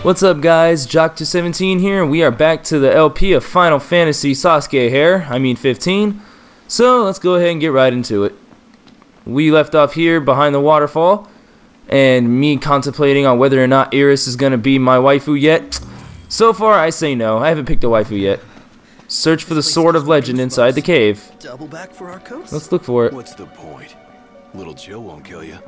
What's up guys, Jock217 here, and we are back to the LP of Final Fantasy Sasuke here, 15. So let's go ahead and get right into it. We left off here behind the waterfall, and me contemplating on whether or not Iris is going to be my waifu yet. So far I say no, I haven't picked a waifu yet. Search for the Sword of Legend inside the cave. Double back for our coats? Let's look for it. What's the point? Little Jill won't kill you.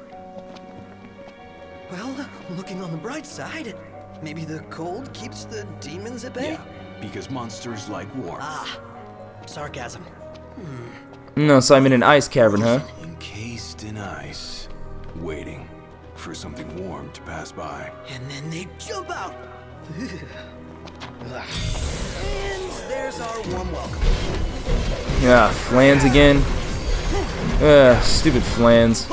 Well, looking on the bright side, maybe the cold keeps the demons at bay? Yeah, because monsters like warmth. Ah, sarcasm. No, so I'm in an ice cavern, huh? Encased in ice, waiting for something warm to pass by. And then they jump out. And there's our warm welcome. Yeah, flans again. Stupid flans.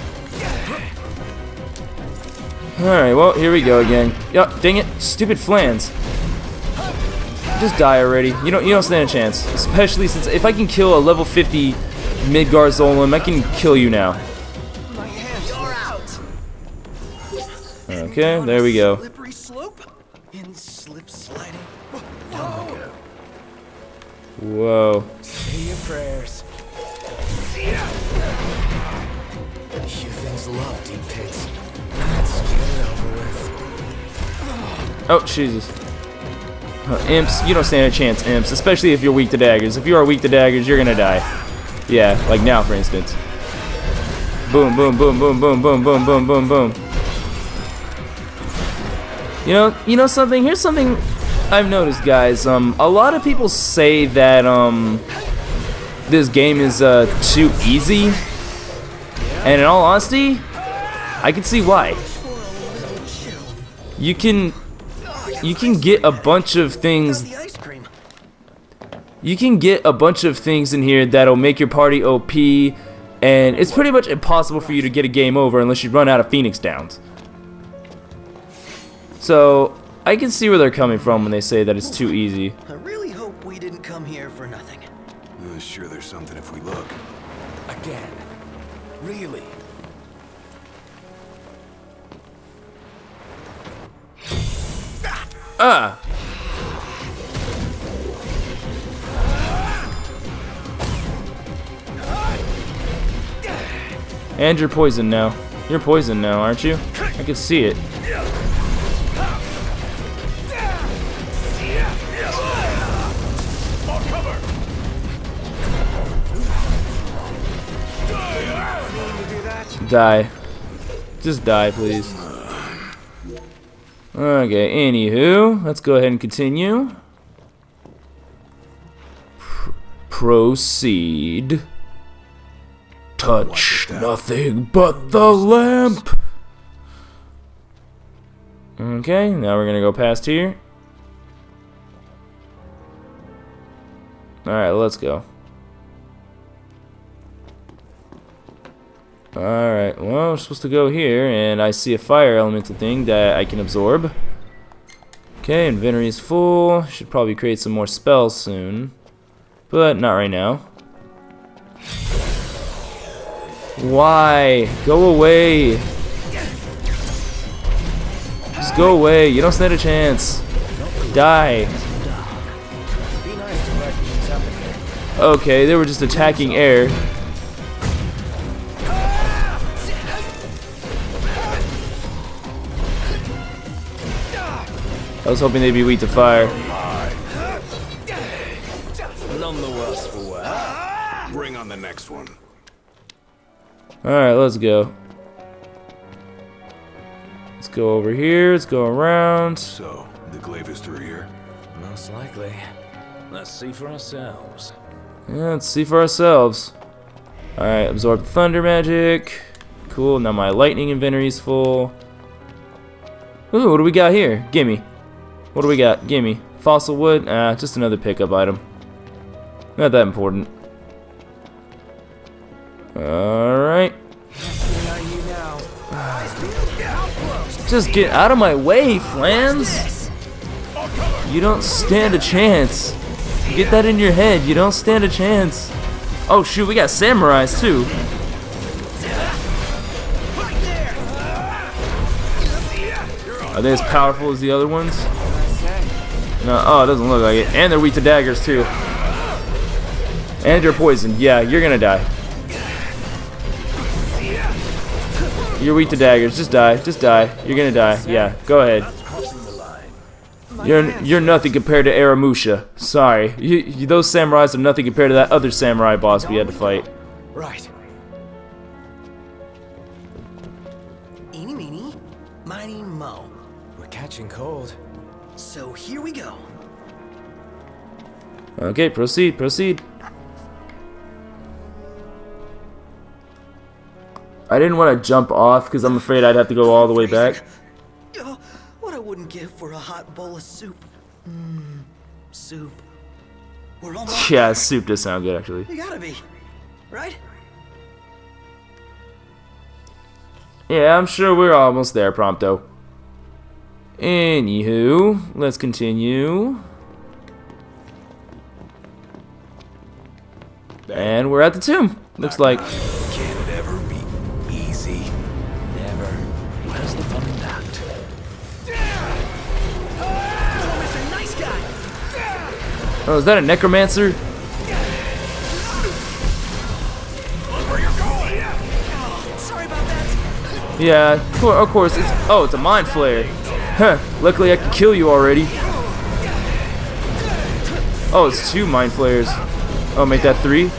Alright, well, here we go again. Yup, dang it, stupid flans. Just die already. You don't stand a chance. Especially since if I can kill a level 50 Midgar Zolom, I can kill you now. You're out. Okay, there we go. Slippery slope and slip sliding. Down we go. Whoa. Say your prayers. You things love deep pits. Let's get it over with. Oh, Jesus. Imps, you don't stand a chance, imps. Especially if you're weak to daggers. If you are weak to daggers, you're gonna die. Yeah, like now, for instance. Boom, boom, boom, boom, boom, boom, boom, boom, boom, boom. You know something? Here's something I've noticed, guys. A lot of people say that this game is too easy, and in all honesty, I can see why. You can get a bunch of things. You can get a bunch of things in here that'll make your party OP, and it's pretty much impossible for you to get a game over unless you run out of Phoenix Downs. So I can see where they're coming from when they say that it's too easy. I really hope we didn't come here for nothing. Sure, there's something if we look. Again. Really? Ah! And you're poisoned now. You're poisoned now, aren't you? I can see it. Die. Just die, please. Okay, anywho, let's go ahead and continue. Proceed. Touch nothing but the lamp. Okay, now we're gonna go past here. Alright, let's go. Alright, well, we're supposed to go here, and I see a fire elemental thing that I can absorb. Okay, inventory is full. Should probably create some more spells soon, but not right now. Why? Go away. Just go away. You don't stand a chance. Die. Okay, they were just attacking air. I was hoping they'd be weak to fire. None the worse for wear. Bring on the next one. Alright, let's go. Let's go over here. Let's go around. So, the glaive is through here. Most likely. Let's see for ourselves. Yeah, let's see for ourselves. Alright, absorb thunder magic. Cool, now my lightning inventory is full. Ooh, what do we got here? Gimme. What do we got? Gimme. Fossil wood? Just another pickup item. Not that important. Alright. Just get out of my way, Flans! You don't stand a chance. Get that in your head. You don't stand a chance. Oh shoot, we got samurais too. Are they as powerful as the other ones? No, oh, it doesn't look like it. And they're weak to daggers too. And you're poisoned. Yeah, you're gonna die. You're weak to daggers. Just die. Just die. You're gonna die. Yeah, go ahead. You're nothing compared to Aramusha. Sorry. Those samurais are nothing compared to that other samurai boss we had to fight. Right. Eeny, meeny, miny, mo. We're catching cold. So here we go. Okay, proceed, proceed. I didn't want to jump off because I'm afraid I'd have to go all the way back. Oh, what I wouldn't give for a hot bowl of soup. Soup. We're almost Yeah, there. soup does sound good actually. You gotta be, right? Yeah, I'm sure we're almost there, Prompto. Anywho, let's continue. And we're at the tomb. Looks like. Can it ever be easy? Never. Where's the fun in that? Oh, Mr. Nice Guy. Oh, is that a necromancer? Sorry about that. Yeah, of course. It's a mind flare. Huh. Luckily, I can kill you already. Oh, it's 2 mind flares. Oh, make that 3.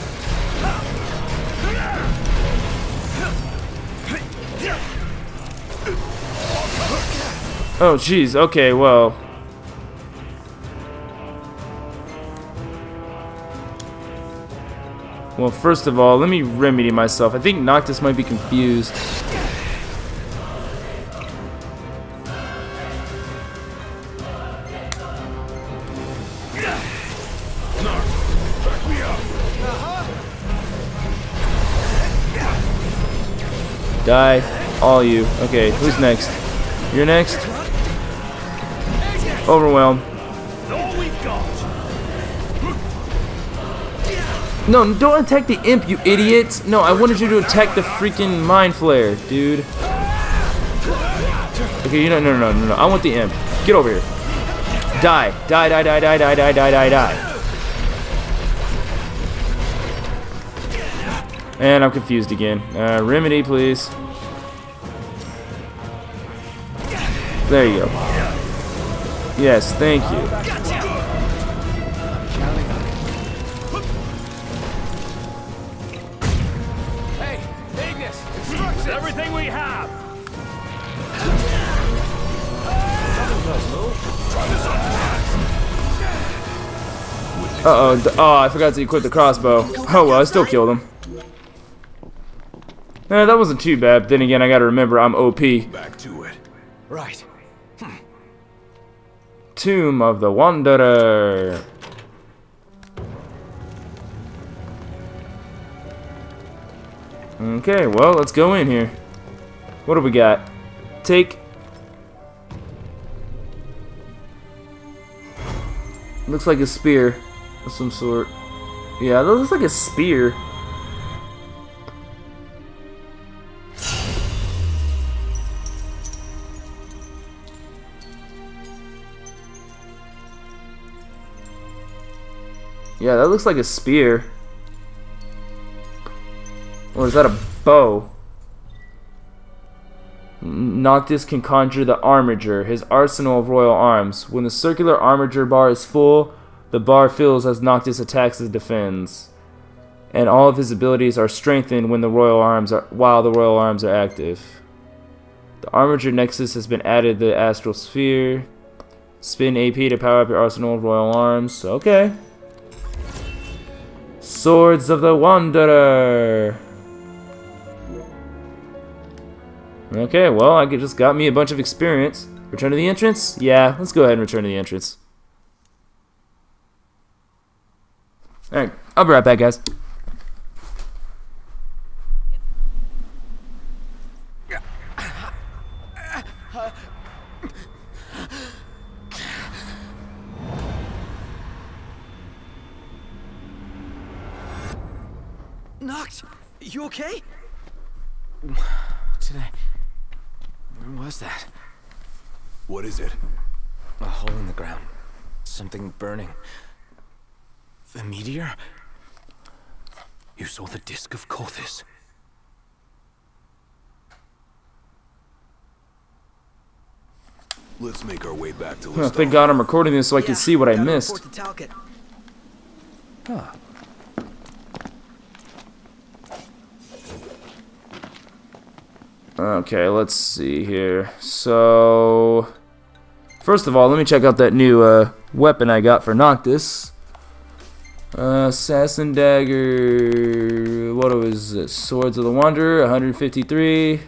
Oh, jeez. Okay, well. Well, first of all, let me remedy myself. I think Noctis might be confused. Die, all you. Okay, who's next? You're next. Overwhelm. No, don't attack the imp, you idiot! No, I wanted you to attack the freaking mind flare, dude. Okay, no. I want the imp. Get over here. Die. Die. And I'm confused again. Remedy, please. There you go. Yes, thank you. Hey, Ignis! Instructions! Everything we have! Uh-oh. Oh, I forgot to equip the crossbow. Oh, well, I still killed him. That wasn't too bad. Then again, I gotta remember I'm OP. Back to it. Right. Tomb of the Wanderer. Okay, well, let's go in here. What do we got? Take. Looks like a spear of some sort. Yeah, that looks like a spear. Yeah, that looks like a spear. Or is that a bow? Noctis can conjure the Armiger, his arsenal of royal arms. When the circular Armiger bar is full, the bar fills as Noctis attacks and defends. And all of his abilities are strengthened when while the royal arms are active. The Armiger Nexus has been added to the Astral Sphere. Spend AP to power up your arsenal of royal arms. Okay. Swords of the Wanderer. Okay, well, I just got me a bunch of experience. Return to the entrance? Yeah, let's go ahead and return to the entrance. Alright, I'll be right back, guys. Noct, you okay? Where was that? What is it? A hole in the ground. Something burning. The meteor? You saw the disc of Kothis. Let's make our way back to Lestat. Thank God I'm recording this so I can see what I gotta missed. report to Talcott. Okay, let's see here. So, first of all, let me check out that new weapon I got for Noctis. Assassin Dagger. What was it? Swords of the Wanderer, 153.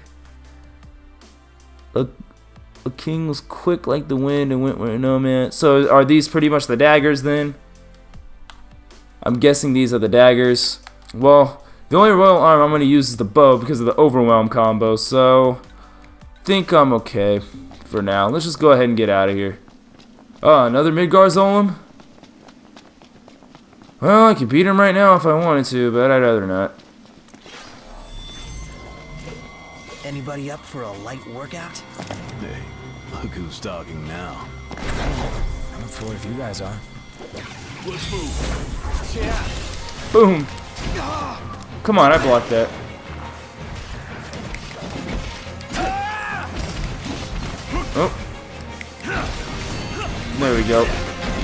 A king was quick like the wind and went where no man. So, are these pretty much the daggers then? I'm guessing these are the daggers. Well, the only royal arm I'm going to use is the bow because of the overwhelm combo, so think I'm okay for now. Let's just go ahead and get out of here. Oh, another Midgard's Golem? Well, I could beat him right now if I wanted to, but I'd rather not. Anybody up for a light workout? Hey, look who's talking now. I'm for it if you guys are. Let's move. Yeah. Boom! Come on, I blocked that. Oh. There we go.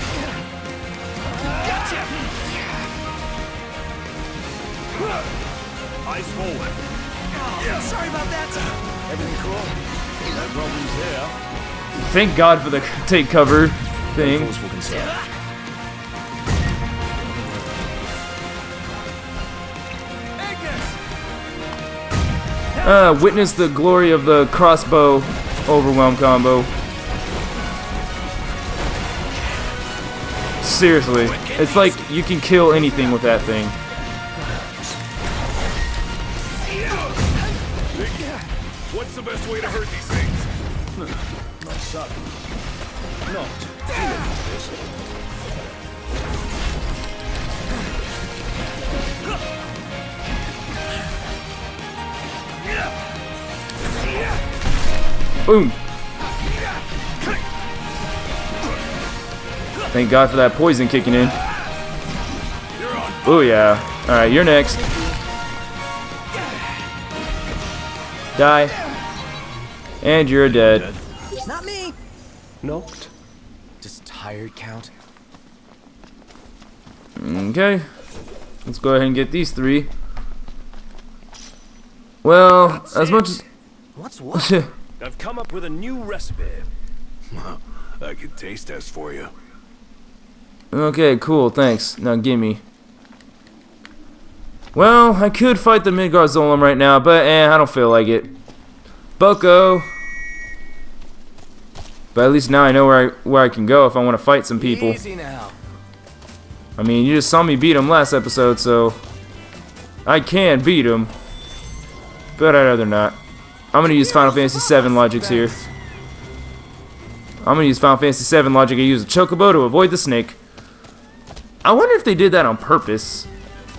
Eyes forward. Sorry about that. Everything cool? No problems here. Thank God for the take cover thing. Forceful concern. Witness the glory of the crossbow overwhelm combo. Seriously, it's like you can kill anything with that thing. What's the best way to hurt these things? Not sudden. Not. Boom. Thank God for that poison kicking in. Oh yeah. Alright, you're next. Die. And you're dead. Not me. Knocked. Just tired, Count? Okay. Let's go ahead and get these three. Well, as much as... What's what? I've come up with a new recipe. I could taste test for you. Okay, cool, thanks. Now gimme. Well, I could fight the Midgard Golem right now, but I don't feel like it. Boko! But at least now I know where I can go if I want to fight some people. Easy now. I mean, you just saw me beat him last episode, so I can beat him. But I'd rather not. I'm gonna use Final Fantasy VII logics here. I'm gonna use Final Fantasy VII logic and use a chocobo to avoid the snake. I wonder if they did that on purpose.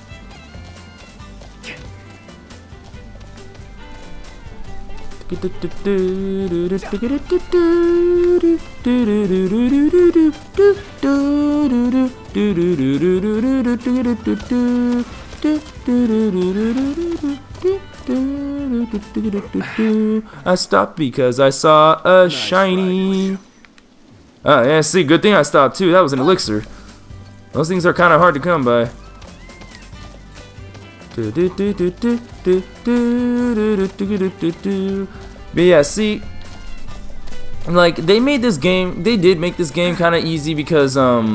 I stopped because I saw a shiny. Yeah, see, good thing I stopped too. That was an elixir. Those things are kind of hard to come by. But yeah, see, like they made this game. They did make this game kind of easy because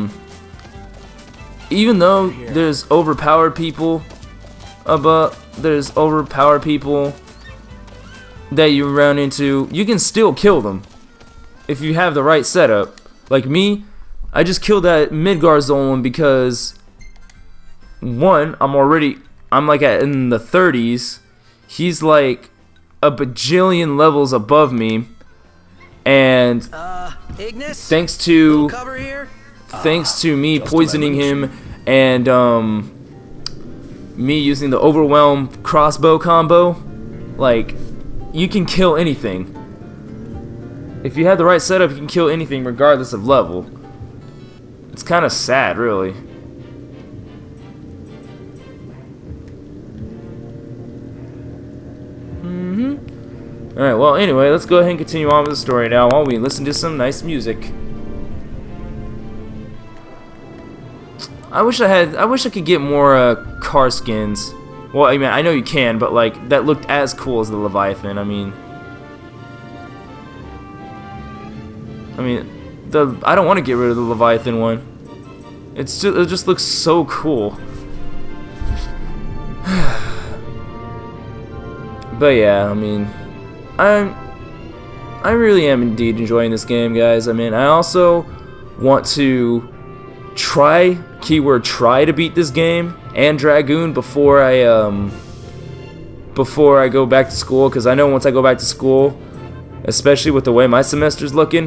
even though there's overpowered people that you run into, you can still kill them if you have the right setup. Like me, I just killed that Midgard Golem because one, I'm like in the 30s. He's like a bajillion levels above me, and Ignis? thanks to Cover here? me poisoning him and me using the overwhelm crossbow combo, like you can kill anything. If you have the right setup, you can kill anything regardless of level. It's kind of sad, really. Alright, well, anyway, let's go ahead and continue on with the story now while we listen to some nice music. I wish I could get more car skins. Well, I mean, I know you can, but like that looked as cool as the Leviathan. I mean, I don't want to get rid of the Leviathan one. It just looks so cool. But yeah, I mean, I really am indeed enjoying this game, guys. I mean, I also want to try, keyword try, to beat this game and Dragoon before I go back to school, because I know once I go back to school, especially with the way my semester's looking,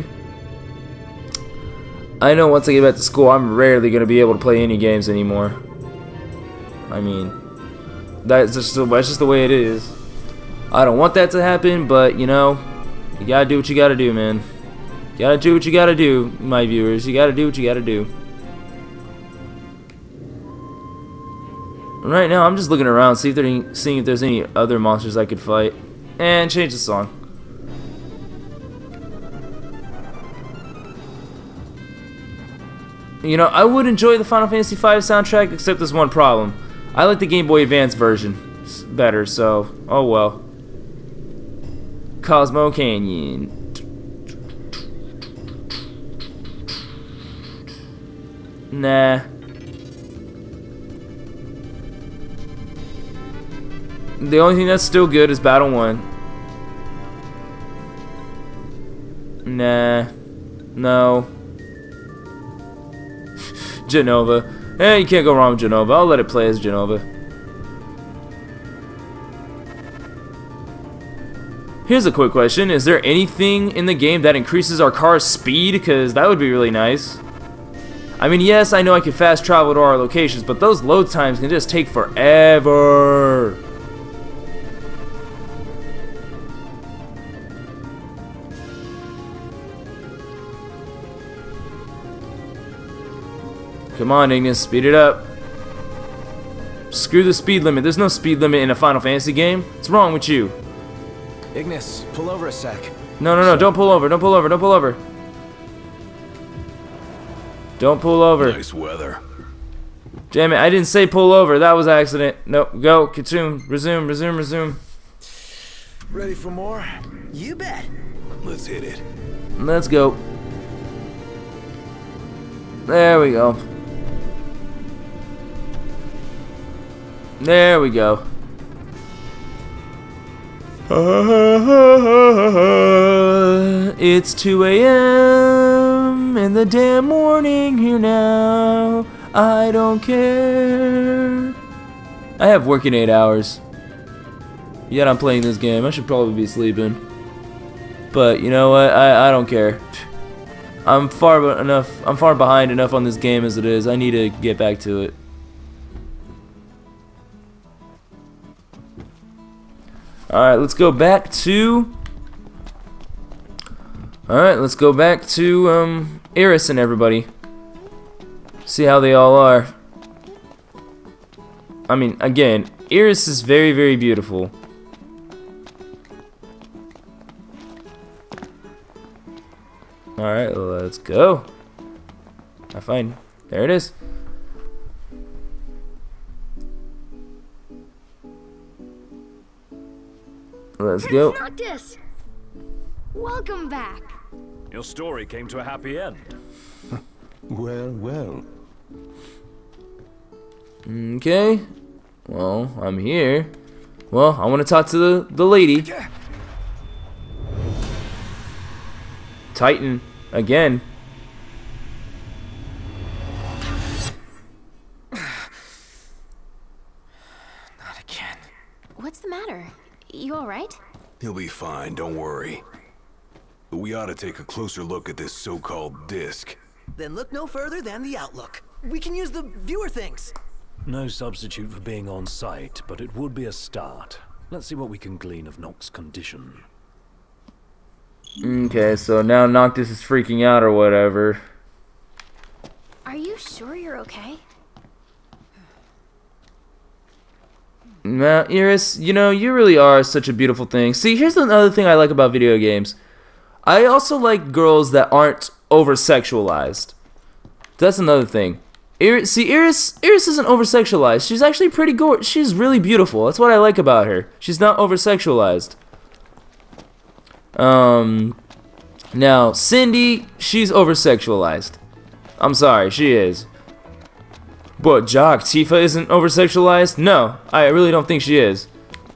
I know once I get back to school, I'm rarely going to be able to play any games anymore. I mean, that's just the way it is. I don't want that to happen, but you know, you gotta do what you gotta do, man. You gotta do what you gotta do, my viewers. You gotta do what you gotta do. Right now, I'm just looking around, seeing if there's any other monsters I could fight, and change the song. You know, I would enjoy the Final Fantasy V soundtrack, except there's one problem. I like the Game Boy Advance version better, so oh well. Cosmo Canyon. Nah. The only thing that's still good is Battle 1. Nah. No. Jenova. Hey, you can't go wrong with Jenova. I'll let it play as Jenova. Here's a quick question. Is there anything in the game that increases our car's speed? Because that would be really nice. I mean, yes, I know I can fast travel to our locations, but those load times can just take forever. Come on, Ignis, speed it up. Screw the speed limit. There's no speed limit in a Final Fantasy game. What's wrong with you? Ignis, pull over a sec. No, don't pull over, don't pull over, don't pull over. Don't pull over. Nice weather. Damn it, I didn't say pull over, that was an accident. No, go, consume, resume. Ready for more? You bet. Let's hit it. Let's go. There we go. There we go. It's 2 a.m. in the damn morning here now. I don't care. I have work in 8 hours. Yet I'm playing this game. I should probably be sleeping. But you know what? I don't care. I'm far behind enough on this game as it is. I need to get back to it. Alright, let's go back to... Alright, let's go back to, Iris and everybody. See how they all are. I mean, again, Iris is very, very beautiful. Alright, let's go. I find... There it is. Let's go. Noctis! Welcome back. Your story came to a happy end. Well. Okay. Well, I'm here. Well, I want to talk to the lady. Titan. Again. Not again. What's the matter? You alright? He'll be fine, don't worry. But we ought to take a closer look at this so-called disc. Then look no further than the Outlook. We can use the viewer things. No substitute for being on site, but it would be a start. Let's see what we can glean of Nox's condition. Okay, so now Noctis is freaking out or whatever. Are you sure you're okay? Now, Iris, you know, you really are such a beautiful thing. See, here's another thing I like about video games. I also like girls that aren't over-sexualized. That's another thing. Iris isn't over-sexualized. She's actually pretty gorgeous. She's really beautiful. That's what I like about her. She's not over-sexualized. Now, Cindy, she's over-sexualized. I'm sorry, she is. But Jock, Tifa isn't over-sexualized? No, I really don't think she is.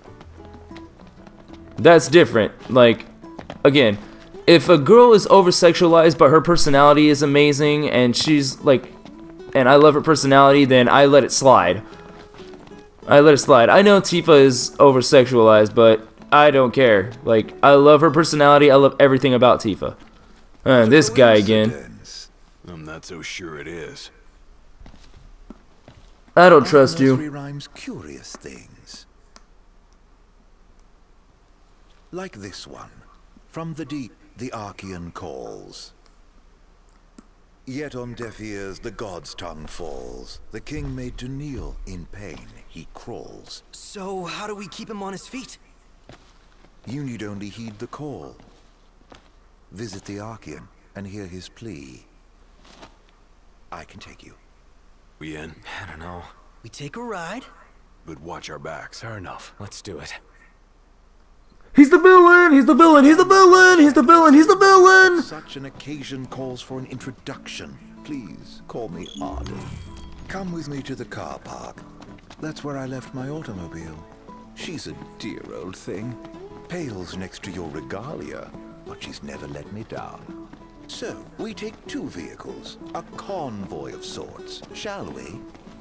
That's different. Like, again, if a girl is over-sexualized but her personality is amazing and she's like, and I love her personality, then I let it slide. I let it slide. I know Tifa is over-sexualized, but I don't care. Like, I love her personality. I love everything about Tifa. This guy again. I'm not so sure it is. I don't trust you. Rhymes curious things. Like this one. From the deep, the Archean calls. Yet on deaf ears the god's tongue falls. The king made to kneel, in pain he crawls. So, how do we keep him on his feet? You need only heed the call. Visit the Archean and hear his plea. I can take you. We in? I don't know. We take a ride? But watch our backs. Fair enough. Let's do it. He's the villain! He's the villain! He's the villain! He's the villain! He's the villain! Such an occasion calls for an introduction. Please call me Arden. Come with me to the car park. That's where I left my automobile. She's a dear old thing. Pales next to your regalia, but she's never let me down. So, we take two vehicles, a convoy of sorts, shall we?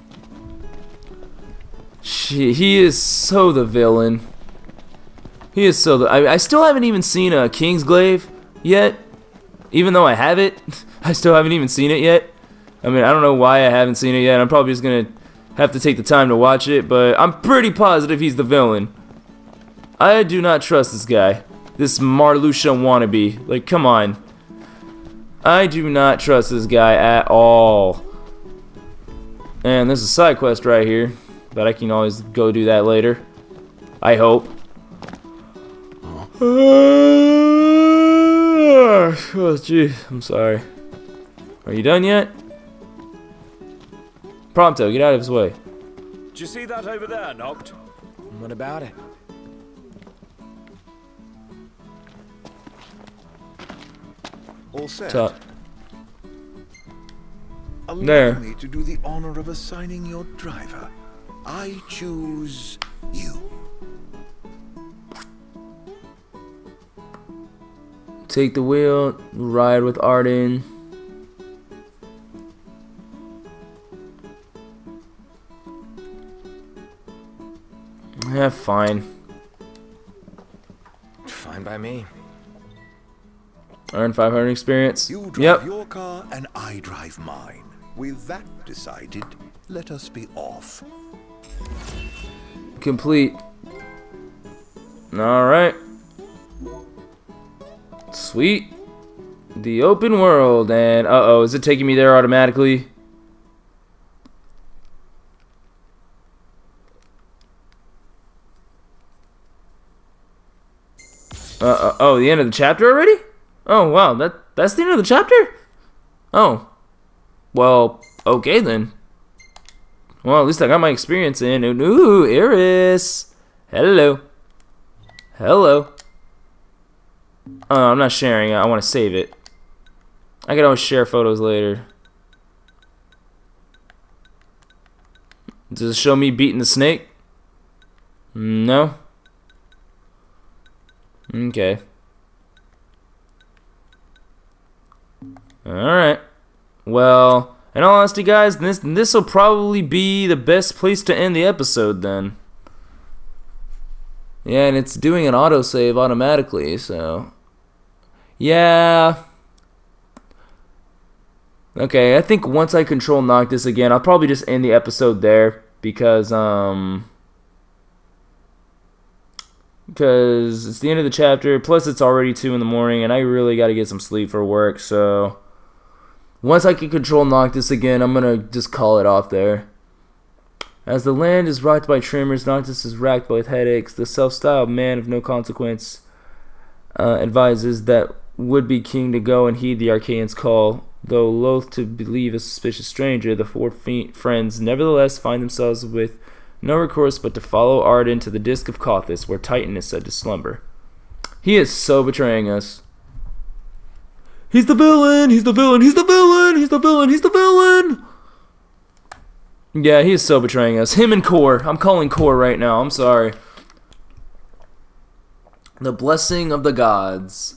He is so the villain. He is so the... I still haven't even seen a Kingsglaive yet. Even though I have it, I still haven't even seen it yet. I mean, I don't know why I haven't seen it yet. I'm probably just gonna have to take the time to watch it, but I'm pretty positive he's the villain. I do not trust this guy. This Marluxia wannabe. Like, come on. I do not trust this guy at all. And there's a side quest right here, but I can always go do that later. I hope. Oh, gee, I'm sorry. Are you done yet? Prompto, get out of his way. Did you see that over there, Noct? What about it? All set. Top. Allow There. me to do the honor of assigning your driver. I choose you. Take the wheel, ride with Arden. Yeah, fine. Fine by me. Earn 500 experience. You drive Yep. your car and I drive mine. With that decided, let us be off. Complete. Alright. Sweet. The open world. And, uh-oh, is it taking me there automatically? Oh, the end of the chapter already? Oh, wow, that's the end of the chapter? Oh. Well, okay then. Well, at least I got my experience in. Ooh, Iris. Hello. Hello. Oh, I'm not sharing it. I want to save it. I can always share photos later. Does it show me beating the snake? No. Okay. Alright. Well, in all honesty, guys, this will probably be the best place to end the episode then. Yeah, and it's doing an autosave automatically, so... Yeah. Okay, I think once I control Noctis again, I'll probably just end the episode there, because, because it's the end of the chapter, plus it's already 2 in the morning, and I really got to get some sleep for work, so once I can control Noctis again, I'm going to just call it off there. As the land is rocked by tremors, Noctis is racked with headaches. The self-styled man of no consequence advises that would-be king to go and heed the Archaean's call. Though loath to believe a suspicious stranger, the 4 friends nevertheless find themselves with no recourse but to follow Arden to the Disc of Cauthis, where Titan is said to slumber. He is so betraying us. He's the villain! He's the villain! He's the villain! He's the villain! He's the villain! Yeah, he is so betraying us. Him and Core. I'm calling Core right now. I'm sorry. The blessing of the gods.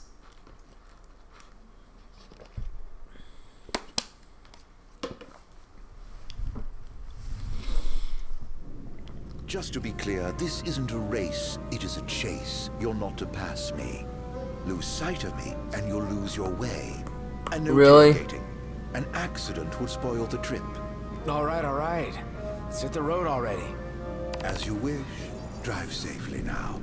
Just to be clear, this isn't a race, it is a chase. You're not to pass me. Lose sight of me, and you'll lose your way. And no Really? tailgating. An accident would spoil the trip. All right. Let's hit the road already. As you wish. Drive safely now.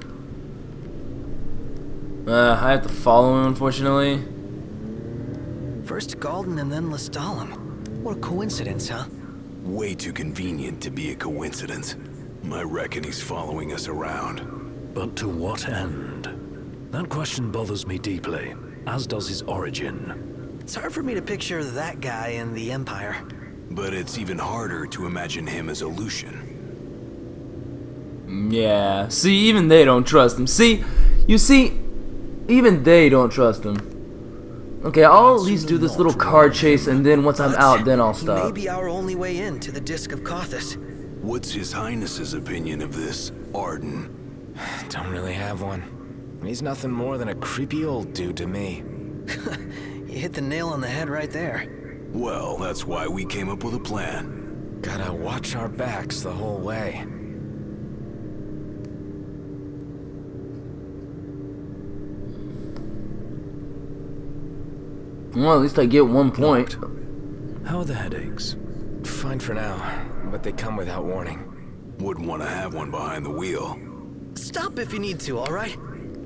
I have to follow him, unfortunately. First Galden and then Lestalem. What a coincidence, huh? Way too convenient to be a coincidence. I reckon he's following us around. But to what end? That question bothers me deeply, as does his origin. It's hard for me to picture that guy in the Empire. But it's even harder to imagine him as a Lucian. Yeah. See, even they don't trust him. See, you see, even they don't trust him. Okay, I'll at least do this little car chase, and then once I'm out, then I'll stop. Maybe our only way in to the Disc of Cauthis. What's His Highness's opinion of this Arden? Don't really have one. He's nothing more than a creepy old dude to me. You hit the nail on the head right there. Well, that's why we came up with a plan. Gotta watch our backs the whole way. Well, at least I get 1 point. How are the headaches? Fine for now, but they come without warning. Wouldn't want to have one behind the wheel. Stop if you need to, all right?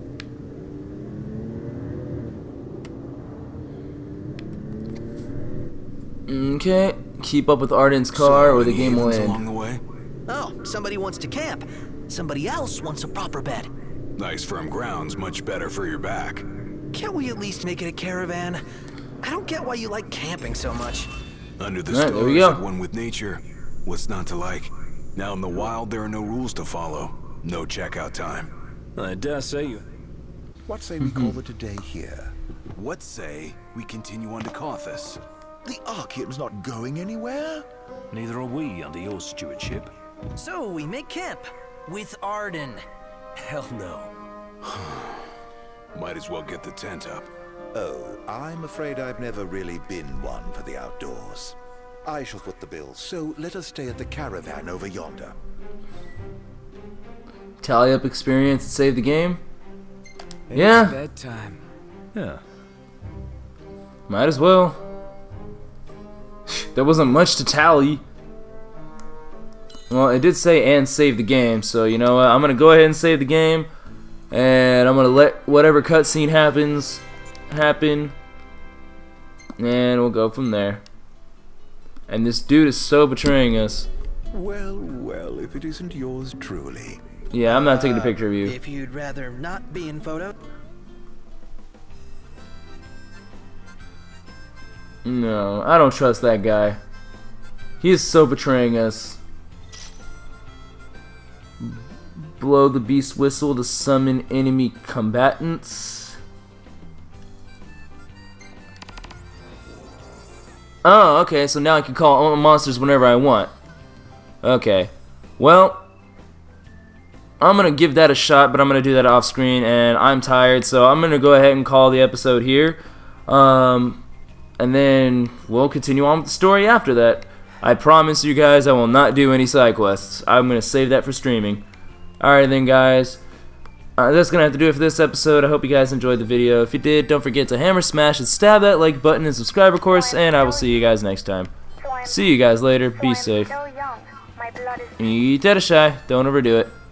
Okay, keep up with Arden's car or the any game will havens along end. the way? Oh, somebody wants to camp. Somebody else wants a proper bed. Nice firm ground's much better for your back. Can't we at least make it a caravan? I don't get why you like camping so much. Under the Alright, there we stars, go. at one with nature. What's not to like? Now in the wild, there are no rules to follow. No checkout time. I dare say you... What say we call it a day here? What say we continue on to Cauthis? The Archaean's not going anywhere? Neither are we under your stewardship. So we make camp with Arden. Hell no. Might as well get the tent up. Oh, I'm afraid I've never really been one for the outdoors. I shall foot the bill, so let us stay at the caravan over yonder. Tally up experience and save the game? It's Yeah. bedtime. Yeah. Might as well. There wasn't much to tally. Well, it did say and save the game, so you know what? I'm gonna go ahead and save the game, and I'm gonna let whatever cutscene happens happen, and we'll go from there. And this dude is so betraying us. Well, well, if it isn't yours truly. Yeah, I'm not taking a picture of you. If you'd rather not be in photo. No, I don't trust that guy. He is so betraying us. Blow the beast whistle to summon enemy combatants. Oh, okay, so now I can call all monsters whenever I want. Okay. Well, I'm gonna give that a shot, but I'm gonna do that off screen, and I'm tired, so I'm gonna go ahead and call the episode here. And then we'll continue on with the story after that. I promise you guys I will not do any side quests. I'm going to save that for streaming. Alright then guys, that's going to have to do it for this episode. I hope you guys enjoyed the video. If you did, don't forget to hammer, smash, and stab that like button and subscribe of course, and I will see you guys next time. See you guys later. Be safe. Eat that shy. Don't overdo it.